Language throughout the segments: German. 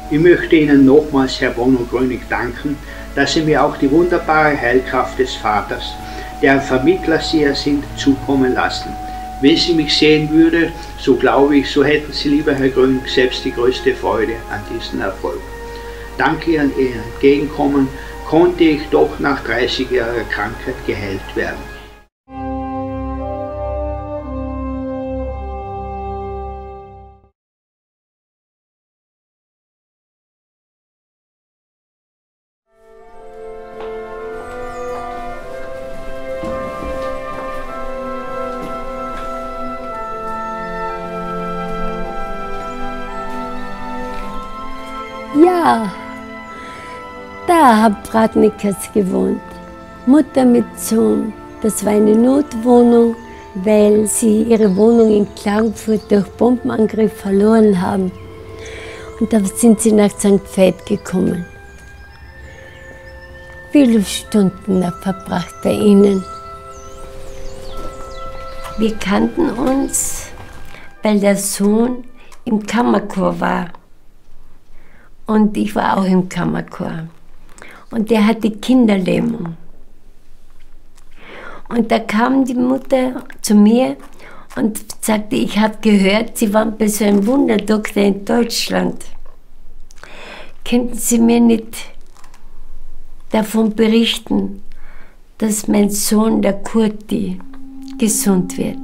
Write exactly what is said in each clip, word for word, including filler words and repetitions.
Ich möchte Ihnen nochmals, Herr Bruno Gröning, danken, dass Sie mir auch die wunderbare Heilkraft des Vaters, deren Vermittler Sie ja sind, zukommen lassen. Wenn Sie mich sehen würde, so glaube ich, so hätten Sie, lieber Herr Gröning, selbst die größte Freude an diesem Erfolg. Dank Ihrem Entgegenkommen konnte ich doch nach dreißigjähriger Krankheit geheilt werden. Ja, da hat Pratnickers gewohnt. Mutter mit Sohn. Das war eine Notwohnung, weil sie ihre Wohnung in Klagenfurt durch Bombenangriff verloren haben. Und da sind sie nach Sankt Veit gekommen. Viele Stunden habe verbracht bei ihnen. Wir kannten uns, weil der Sohn im Kammerchor war. Und ich war auch im Kammerchor. Und der hatte Kinderlähmung. Und da kam die Mutter zu mir und sagte, ich habe gehört, Sie waren bei so einem Wunderdoktor in Deutschland. Könnten Sie mir nicht davon berichten, dass mein Sohn, der Kurti, gesund wird?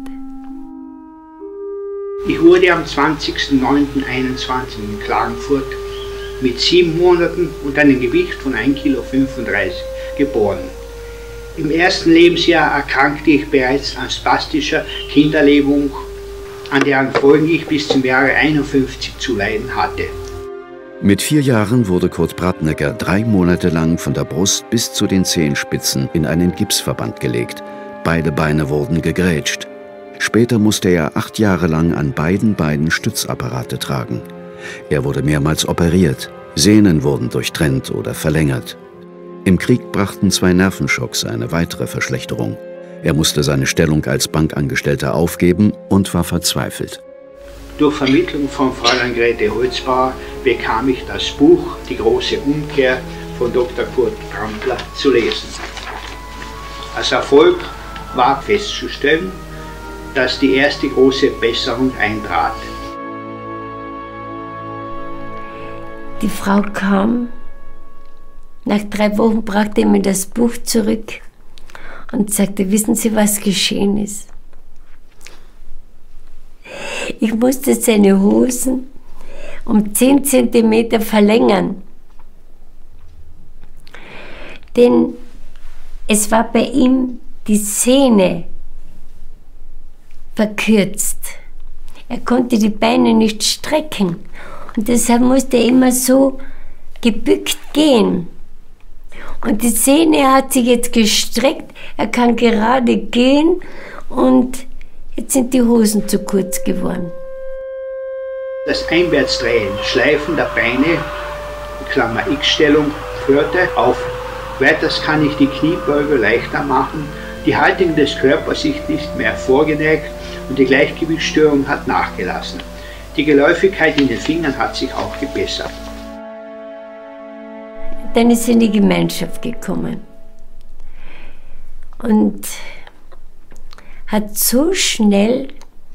Ich wurde am zwanzigsten neunten einundzwanzig in Klagenfurt mit sieben Monaten und einem Gewicht von ein Komma fünfunddreißig Kilo geboren. Im ersten Lebensjahr erkrankte ich bereits an spastischer Kinderlähmung, an deren Folgen ich bis zum Jahre einundfünfzig zu leiden hatte. Mit vier Jahren wurde Kurt Pratnecker drei Monate lang von der Brust bis zu den Zehenspitzen in einen Gipsverband gelegt. Beide Beine wurden gegrätscht. Später musste er acht Jahre lang an beiden Beinen Stützapparate tragen. Er wurde mehrmals operiert, Sehnen wurden durchtrennt oder verlängert. Im Krieg brachten zwei Nervenschocks eine weitere Verschlechterung. Er musste seine Stellung als Bankangestellter aufgeben und war verzweifelt. Durch Vermittlung von Fräulein Grete Holzbauer bekam ich das Buch Die große Umkehr von Doktor Kurt Trampler zu lesen. Als Erfolg war festzustellen, dass die erste große Besserung eintrat. Die Frau kam, nach drei Wochen brachte mir das Buch zurück und sagte, wissen Sie, was geschehen ist? Ich musste seine Hosen um zehn Zentimeter verlängern, denn es war bei ihm die Sehne verkürzt. Er konnte die Beine nicht strecken. Und deshalb musste er immer so gebückt gehen. Und die Sehne hat sich jetzt gestreckt, er kann gerade gehen und jetzt sind die Hosen zu kurz geworden. Das Einwärtsdrehen, Schleifen der Beine, Klammer X-Stellung, hörte auf. Weiters kann ich die Kniebeuge leichter machen, die Haltung des Körpers ist nicht mehr vorgeneigt und die Gleichgewichtsstörung hat nachgelassen. Die Geläufigkeit in den Fingern hat sich auch gebessert. Dann ist er in die Gemeinschaft gekommen und hat so schnell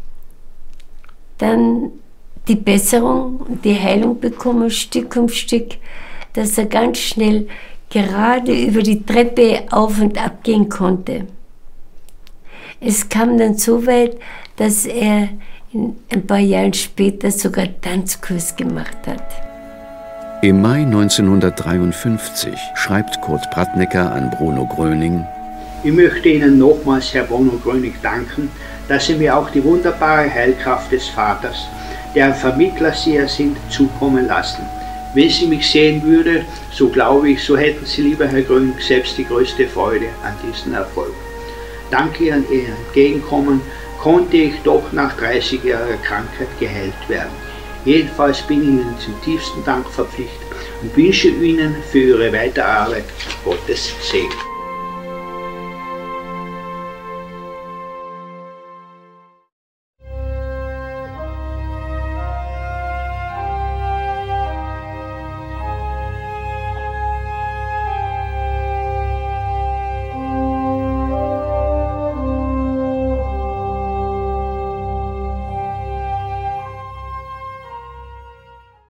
dann die Besserung und die Heilung bekommen, Stück um Stück, dass er ganz schnell gerade über die Treppe auf und ab gehen konnte. Es kam dann so weit, dass er ein paar Jahre später sogar Tanzkurs gemacht hat. Im Mai neunzehnhundertdreiundfünfzig schreibt Kurt Pratnecker an Bruno Gröning: Ich möchte Ihnen nochmals, Herr Bruno Gröning, danken, dass Sie mir auch die wunderbare Heilkraft des Vaters, deren Vermittler Sie ja sind, zukommen lassen. Wenn Sie mich sehen würde, so glaube ich, so hätten Sie, lieber Herr Gröning, selbst die größte Freude an diesem Erfolg. Dank Ihrem Entgegenkommen konnte ich doch nach dreißigjähriger Krankheit geheilt werden. Jedenfalls bin ich Ihnen zum tiefsten Dank verpflichtet und wünsche Ihnen für Ihre weitere Arbeit Gottes Segen.